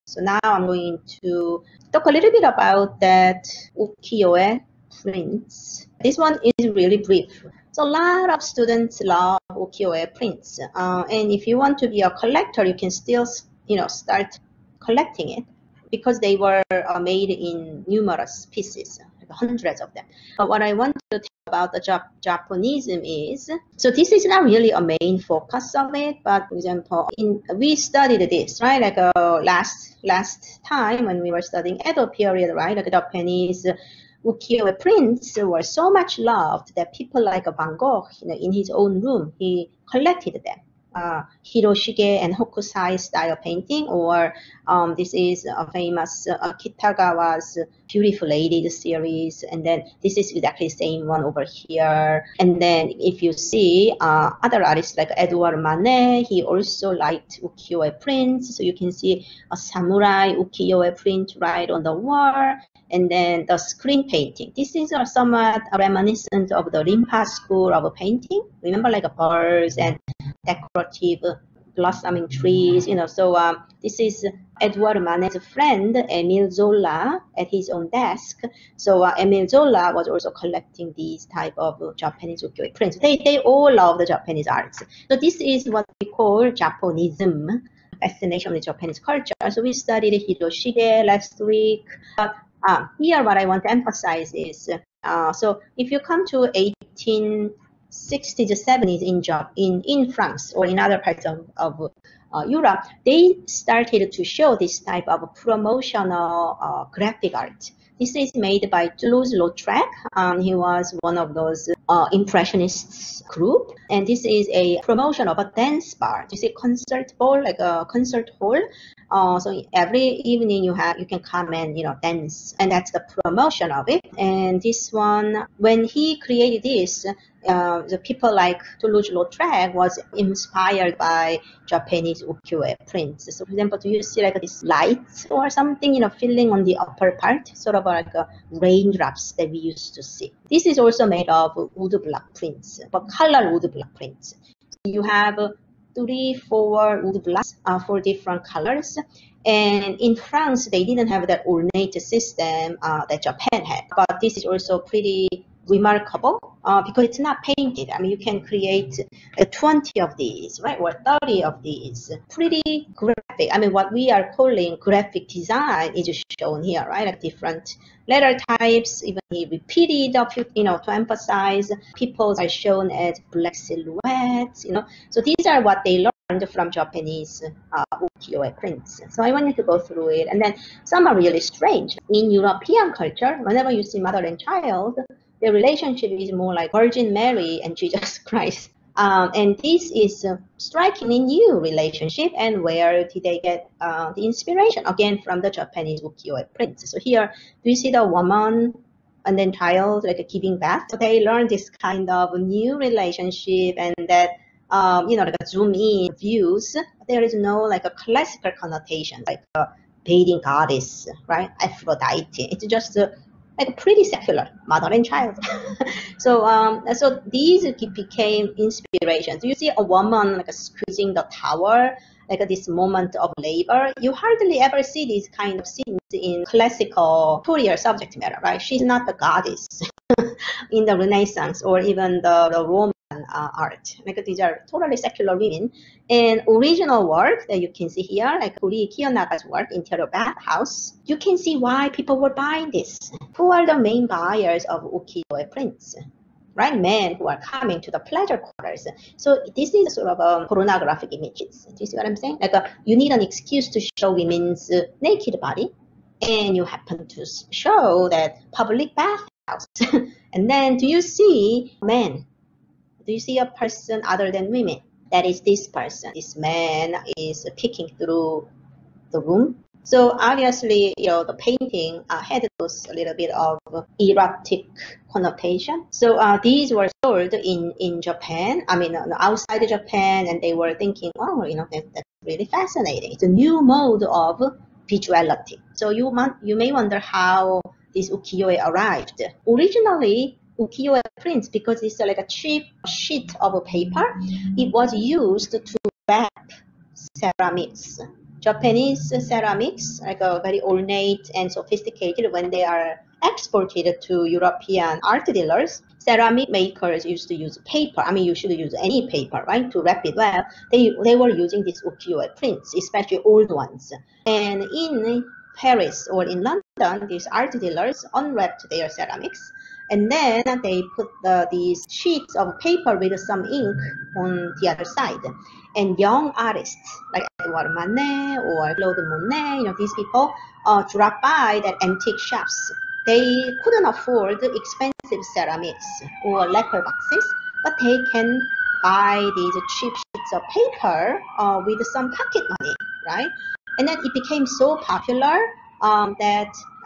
So now I'm going to talk a little bit about that ukiyo-e prints. This one is really brief. So a lot of students love ukiyo-e prints, and if you want to be a collector, you can still, start collecting it because they were made in numerous pieces, like hundreds of them. But what I want to talk about the Japonism is, so this is not really a main focus of it, but for example, we studied this, right? Like last time when we were studying Edo period, right? Like Japanese ukiyo-e prints were so much loved that people like Van Gogh, in his own room, he collected them. Hiroshige and Hokusai style painting, or this is a famous Kitagawa's Beautiful Lady series, and then this is exactly the same one over here. And then if you see other artists like Edouard Manet, he also liked ukiyo-e prints, so you can see a samurai ukiyo-e print right on the wall. And then the screen painting. This is somewhat reminiscent of the Rimpa school of painting. Remember, like birds and decorative blossoming trees, So this is Edouard Manet's friend, Émile Zola, at his own desk. So Émile Zola was also collecting these type of Japanese ukiyo-e prints. They all love the Japanese arts. So this is what we call Japonism, fascination with Japanese culture. So we studied Hiroshige last week. Here, what I want to emphasize is, so if you come to 1860s and 70s in France or in other parts of Europe, they started to show this type of promotional graphic art. This is made by Toulouse-Lautrec. He was one of those impressionists group, and this is a promotion of a dance bar. You see, concert hall, like a concert hall. So every evening you can come and dance, and that's the promotion of it. And this one, when he created this, the people like Toulouse-Lautrec was inspired by Japanese ukiyo-e prints. So for example, do you see like this light or something, filling on the upper part, sort of like raindrops that we used to see. This is also made of woodblock prints, but color woodblock prints. You have 3-4 wood blocks for different colors. And in France, they didn't have that ornate system that Japan had. But this is also pretty remarkable because it's not painted. I mean, you can create 20 of these, right, or 30 of these. Pretty graphic. I mean, what we are calling graphic design is shown here, right? Like different letter types. Even he repeated a few, to emphasize. People are shown as black silhouettes, So these are what they learned from Japanese ukiyo-e prints. So I wanted to go through it, and then some are really strange. In European culture, whenever you see mother and child, the relationship is more like Virgin Mary and Jesus Christ. And this is a strikingly new relationship. And where did they get the inspiration? Again, from the Japanese ukiyo-e prints. So here, do you see the woman and then child like giving birth? So they learned this kind of new relationship, and that like a zoom in views. There is no like a classical connotation like a bathing goddess, right? Aphrodite. It's just like pretty secular, mother and child. So these became inspirations. You see a woman like squeezing the towel, like this moment of labor. You hardly ever see these kind of scenes in classical Korean subject matter, right? She's not the goddess in the Renaissance or even the Roman art. Like these are totally secular women. And original work that you can see here, like Kuri Kiyonaga's work, Interior Bathhouse, you can see why people were buying this. Who are the main buyers of ukiyo-e prints? Right, men who are coming to the pleasure quarters. So this is sort of pornographic images. Do you see what I'm saying? Like you need an excuse to show women's naked body, and you happen to show that public bathhouse. And then do you see men? Do you see a person other than women? That is this person. This man is peeking through the room. So obviously, the painting had those a little bit of erotic connotation. So these were sold in Japan. I mean, outside Japan, and they were thinking, oh, that's really fascinating. It's a new mode of visuality. So you may wonder how this ukiyo-e arrived. Originally, ukiyo-e prints, because it's like a cheap sheet of paper, it was used to wrap ceramics. Japanese ceramics, like a very ornate and sophisticated, when they are exported to European art dealers, ceramic makers used to use paper. I mean, you should use any paper, right, to wrap it well. They were using these ukiyo-e prints, especially old ones. And in Paris or in London, these art dealers unwrapped their ceramics, and then they put these sheets of paper with some ink on the other side. And young artists like Edouard Manet or Claude Monet, these people drop by that antique shops. They couldn't afford expensive ceramics or lacquer boxes, but they can buy these cheap sheets of paper with some pocket money, right? And then it became so popular that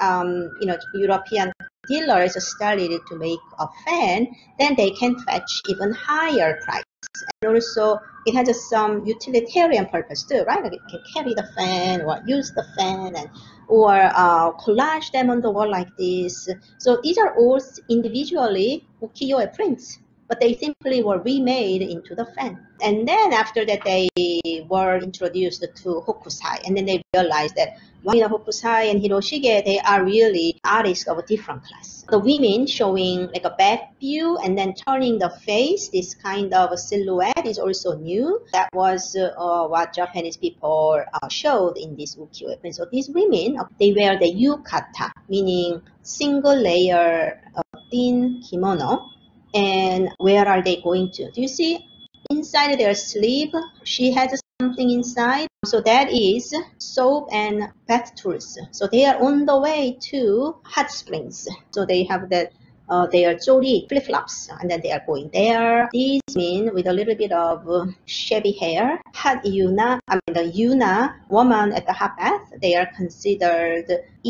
European dealers started to make a fan. Then they can fetch even higher price. And also, it has some utilitarian purpose too, right? Like it can carry the fan or use the fan or collage them on the wall like this. So these are all individually ukiyo-e prints, but they simply were remade into the fan. And then after that, they were introduced to hokusai, and then they realized that Hokusai and Hiroshige, they are really artists of a different class. The women showing like a back view and then turning the face, this kind of silhouette is also new. That was what Japanese people showed in this ukiyo-e print. So these women, they wear the yukata, meaning single layer thin kimono. And where are they going to? Do you see inside their sleeve? She has something inside. So that is soap and bath tools. So they are on the way to hot springs. So they have that their jori flip-flops, and then they are going there. These men with a little bit of shabby hair, hot yuna, the yuna woman at the hot bath, they are considered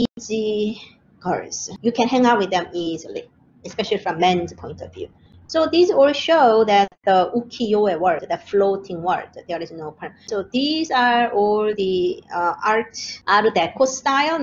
easy girls. You can hang out with them easily, especially from men's point of view. So these all show that the ukiyo-e world, the floating world, there is no permanent. So these are all the Art Deco style,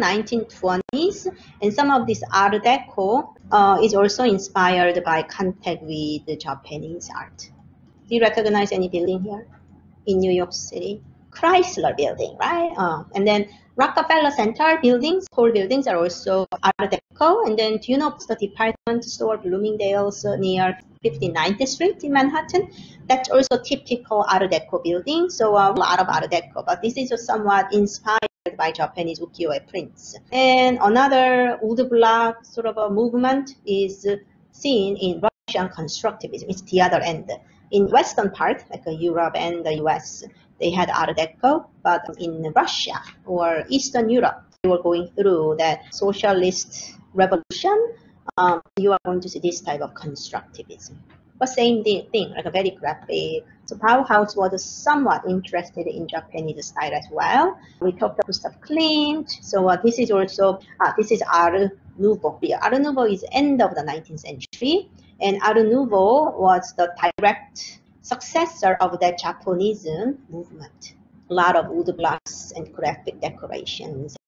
1920s, and some of this Art Deco is also inspired by contact with the Japanese art. Do you recognize any building here in New York City? Chrysler Building, right? And then Rockefeller Center buildings, tall buildings are also Art Deco. And then do you know the department store Bloomingdale's near 59th Street in Manhattan? That's also typical Art Deco building. So a lot of Art Deco, but this is somewhat inspired by Japanese ukiyo-e prints. And another wood block sort of a movement is seen in Russian constructivism. It's the other end. In Western part, like Europe and the US, they had Art Deco, but in Russia or Eastern Europe, they were going through that socialist revolution. You are going to see this type of constructivism. But same thing, like a very graphic. So Bauhaus was somewhat interested in Japanese style as well. We talked about Gustav Klimt. So this is also, this is Art Nouveau. Art Nouveau is end of the 19th century. And Art Nouveau was the direct successor of the Japonism movement. A lot of wood blocks and graphic decorations.